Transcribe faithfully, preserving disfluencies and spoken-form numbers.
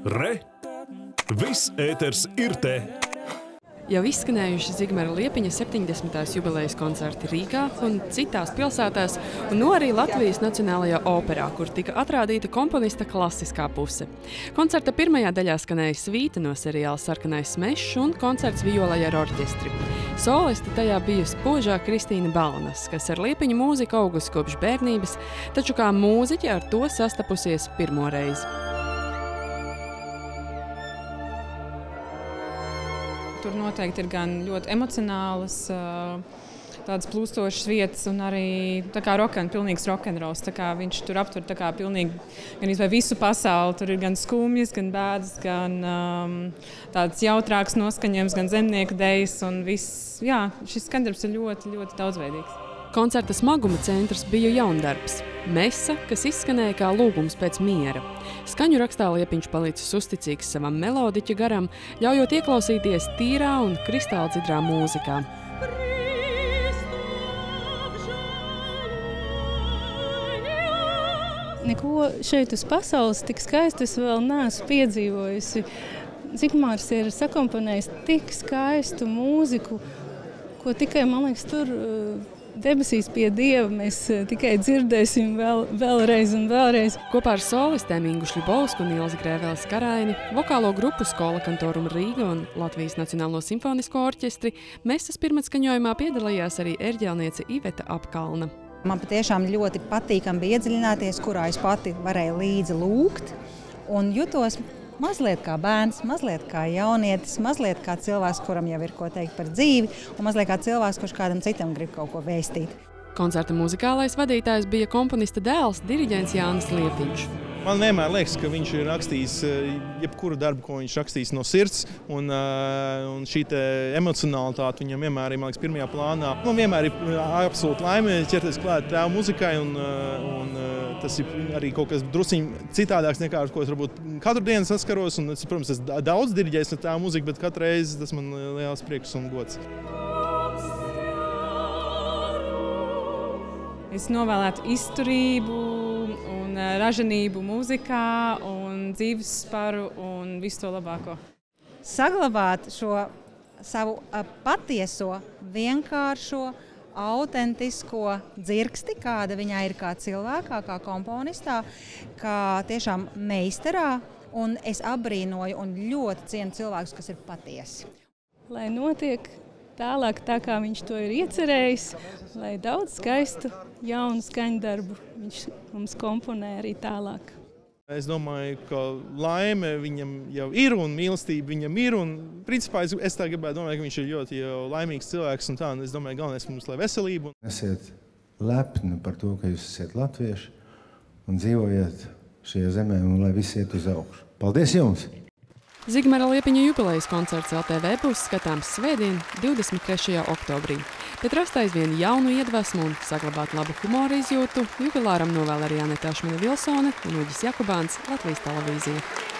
Re! Viss ēters ir te! Jau izskanējuši Zigmara Liepiņa septiņdesmitās jubilejas koncerti Rīgā un citās pilsētās, un no arī Latvijas Nacionālajā operā, kur tika atrādīta komponista klasiskā puse. Koncerta pirmajā daļā skanēja svīta no seriāla Sarkanais mešs un koncerts violai ar orķestri. Solisti tajā bija spožā Kristīna Balanas, kas ar Liepiņa mūziku augusi kopš bērnības, taču kā mūziķe ar to sastapusies pirmo reizi. Tur noteikti ir gan ļoti emocionālas, tādas plūstošas vietas un arī tā kā roken, pilnīgs rokenrols. Tā kā viņš tur aptver tā kā pilnīgi gan izvai visu pasauli. Tur ir gan skumjas, gan bēdas, gan um, tāds jautrāks noskaņojums, gan zemnieku dejas un viss. Jā, šis skandarbs ir ļoti, ļoti daudzveidīgs. Koncerta smaguma centrs bija jaundarbs. Mesa, kas izskanēja kā lūgums pēc miera. Skaņu rakstā Liepiņš palicis uzticīgs savam melodiķa garam, ļaujot ieklausīties tīrā un kristāldzidrā mūzikā. Neko šeit uz pasaules tik skaistu es vēl neesmu piedzīvojusi. Zigmārs ir sakomponējis tik skaistu mūziku, ko tikai, man liekas, tur debesīs pie Dieva mēs tikai dzirdēsim vēl, vēlreiz un vēlreiz. Kopā ar solistēm Ingu Šļubovsku un Ilzi Grēvēles Karaini, vokālo grupu Skola Kantorum Rīga un Latvijas Nacionālo simfonisko orķestri mesas pirmatskaņojumā piedalījās arī erģelniece Iveta Apkalna. Man patiešām ļoti patīkami bija iedziļināties, kurā es pati varēju līdzi lūgt un jutos mazliet kā bērns, mazliet kā jaunietis, mazliet kā cilvēks, kuram jau ir ko teikt par dzīvi, un mazliet kā cilvēks, kurš kādam citam grib kaut ko vēstīt. Koncerta muzikālais vadītājs bija komponista dēls, diriģents Jānis Liepiņš. Man vienmēr liekas, ka viņš ir rakstījis jebkuru darbu, ko viņš rakstījis no sirds, un, un šī emocionalitāte viņam vienmēr ir, man liekas, pirmajā plānā. Man vienmēr ir absolūti laime ķerties klāt tēva muzikai, un, un tas ir arī kaut kas drusciņ citādāks nekā, ar ko es varbūt katru dienu saskaros, un, protams, es daudz diriģēju ar tēva muziku, bet katru reizi tas man liels prieks un gods. Es novēlētu izturību un ražanību mūzikā un dzīvesparu un visu to labāko. Saglabāt šo savu patieso, vienkāršo, autentisko dzirksti, kāda viņā ir kā cilvēkā, kā komponistā, kā tiešām meistarā, un es apbrīnoju un ļoti cienu cilvēkus, kas ir patiesi. Lai notiek tālāk tā, kā viņš to ir iecerējis, lai daudz skaistu, jaunu skaņdarbu viņš mums komponē arī tālāk. Es domāju, ka laime viņam jau ir un mīlestība viņam ir. Un, principā, es, es tā gribētu domāt, ka viņš ir ļoti laimīgs cilvēks. Un tā, un es domāju, galvenais mums, lai veselību. Esiet lepni par to, ka jūs esat latvieši un dzīvojiet šajā zemē un lai viss iet uz augšu. Paldies jums! Zigmara Liepiņa jubilejas koncerts L T V būs skatāms svētdien, divdesmit trešajā oktobrī. Bet rast aizvien jaunu iedvesmu un saglabāt labu humora izjūtu jubilāram novēl arī Aneta Ašmina Vilsone un Uģis Jakubāns, Latvijas televīzija.